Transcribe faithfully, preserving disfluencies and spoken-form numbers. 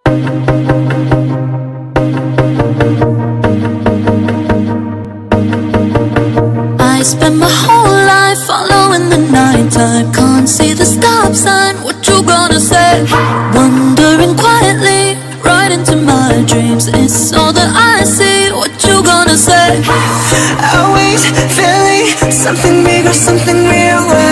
I spend my whole life following the night tide. Can't see the stop sign, what you gonna say? Wandering quietly, right into my dreams. It's all that I see, what you gonna say? Always feeling something bigger, something real.